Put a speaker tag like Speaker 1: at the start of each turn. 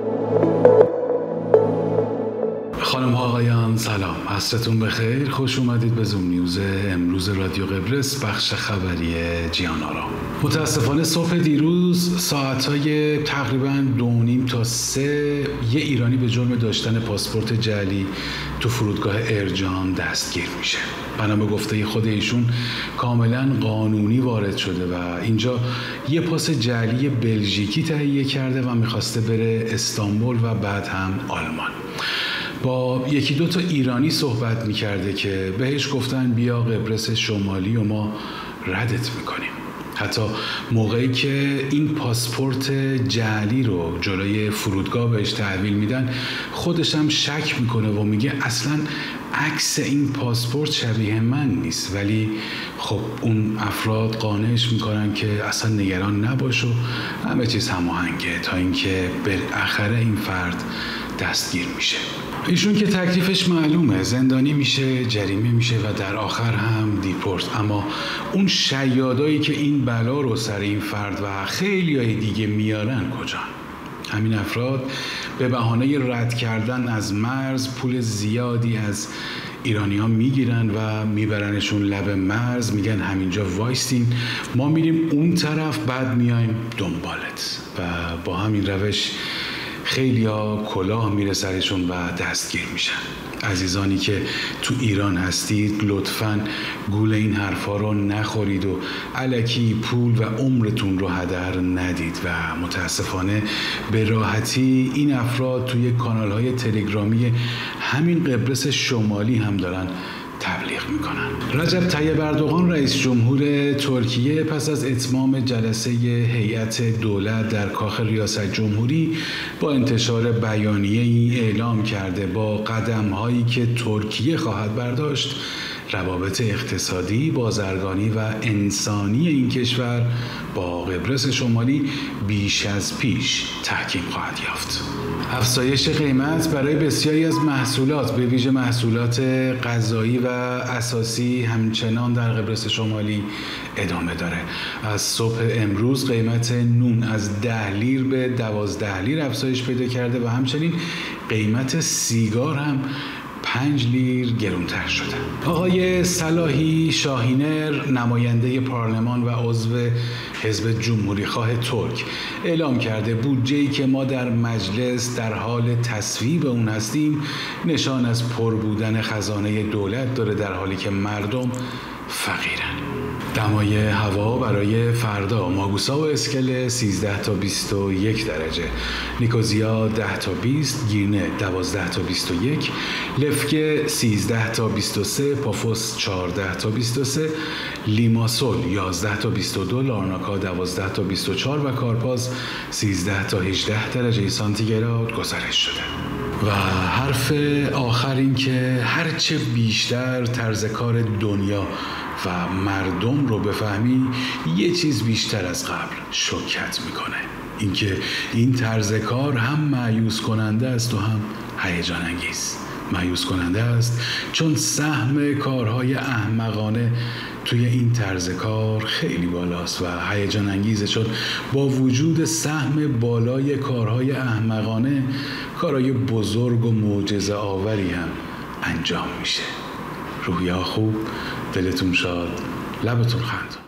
Speaker 1: خانم ها آقایان سلام، عصرتون بخیر، خوش اومدید به زوم نیوز امروز رادیو قبرس بخش خبری جیان آرام. متاسفانه صبح دیروز ساعتهای تقریبا 2:30 تا 3 یه ایرانی به جرم داشتن پاسپورت جعلی تو فرودگاه ارجان دستگیر میشه. بنا به گفته خود ایشون کاملا قانونی وارد شده و اینجا یه پاس جعلی بلژیکی تهیه کرده و میخواسته بره استانبول و بعد هم آلمان. با یکی دو تا ایرانی صحبت میکرده که بهش گفتن بیا قبرس شمالی و ما ردت میکنیم. حتی موقعی که این پاسپورت جعلی رو جلوی فرودگاه بهش تحویل میدن خودش هم شک میکنه و میگه اصلا عکس این پاسپورت شبیه من نیست، ولی خب اون افراد قانعش میکنن که اصلا نگران نباش و همه چیز هماهنگه تا اینکه بالاخره این فرد دستگیر میشه. ایشون که تکلیفش معلومه، زندانی میشه، جریمه میشه و در آخر هم دیپورت. اما اون شیادایی که این بلا رو سر این فرد و خیلی های دیگه میارن کجا؟ همین افراد به بهانه رد کردن از مرز پول زیادی از ایرانی ها میگیرن و میبرنشون لب مرز، میگن همینجا وایستین، ما میریم اون طرف، بعد میایم دنبالت و با همین روش خیلی ها کلاه میره سرشون و دستگیر میشن. عزیزانی که تو ایران هستید لطفاً گول این حرفا رو نخورید و الکی پول و عمرتون رو هدر ندید و متاسفانه به راحتی این افراد توی کانال‌های تلگرامی همین قبرس شمالی هم دارن تبلیغ میکنن. رجب طیب اردوغان رئیس جمهور ترکیه پس از اتمام جلسه هیئت دولت در کاخ ریاست جمهوری با انتشار بیانیه‌ای اعلام کرده با قدم‌هایی که ترکیه خواهد برداشت روابط اقتصادی، بازرگانی و انسانی این کشور با قبرس شمالی بیش از پیش تحکیم خواهد یافت. افزایش قیمت برای بسیاری از محصولات به ویژه محصولات غذایی و اساسی همچنان در قبرس شمالی ادامه داره. از صبح امروز قیمت نون از 10 لیر به 12 لیر افزایش پیدا کرده و همچنین قیمت سیگار هم 5 لیر گرونتر شده. آقای صلاحی شاهینر نماینده پارلمان و عضو حزب جمهوری خواه ترک اعلام کرده بودجه‌ای که ما در مجلس در حال تصویب اون هستیم نشان از پر بودن خزانه دولت داره، در حالی که مردم فقیرن. دمای هوا برای فردا: ماگوسا و اسکله 13 تا 21 درجه، نیکوزیا 10 تا 20، گیرنه 12 تا 21، لفکه 13 تا 23، پافوس 14 تا 23، لیماسول 11 تا 22، لارناکا 12 تا 24 و کارپاز 13 تا 18 درجه سانتیگراد گزارش شده. و حرف آخر این که هرچه بیشتر طرز کار دنیا و مردم رو بفهمی یه چیز بیشتر از قبل شوکت میکنه، اینکه این طرز کار هم مایوس کننده است و هم هیجان انگیز. مایوس کننده است چون سهم کارهای احمقانه توی این طرز کار خیلی بالاست و هیجان انگیزه چون با وجود سهم بالای کارهای احمقانه کارهای بزرگ و معجزه آوری هم انجام میشه. روحیه خوب، دلتون شاد، لبتون خندون.